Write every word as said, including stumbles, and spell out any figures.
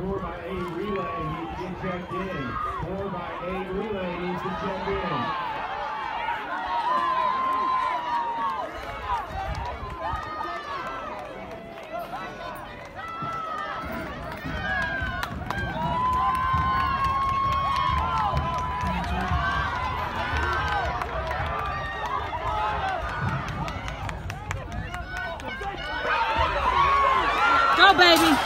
four by eight relay needs to get checked in. four by eight relay needs to check in. Go, baby.